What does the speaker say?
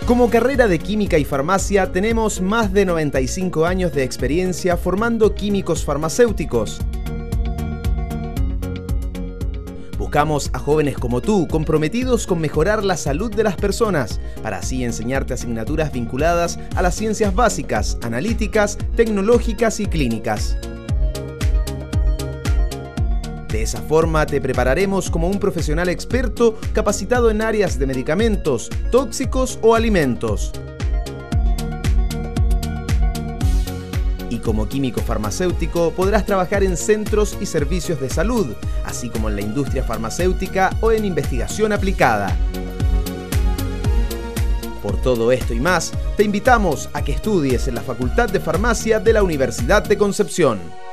Como carrera de Química y Farmacia tenemos más de 95 años de experiencia formando químicos farmacéuticos. Buscamos a jóvenes como tú, comprometidos con mejorar la salud de las personas, para así enseñarte asignaturas vinculadas a las ciencias básicas, analíticas, tecnológicas y clínicas. De esa forma te prepararemos como un profesional experto capacitado en áreas de medicamentos, tóxicos o alimentos. Y como químico farmacéutico podrás trabajar en centros y servicios de salud, así como en la industria farmacéutica o en investigación aplicada. Por todo esto y más, te invitamos a que estudies en la Facultad de Farmacia de la Universidad de Concepción.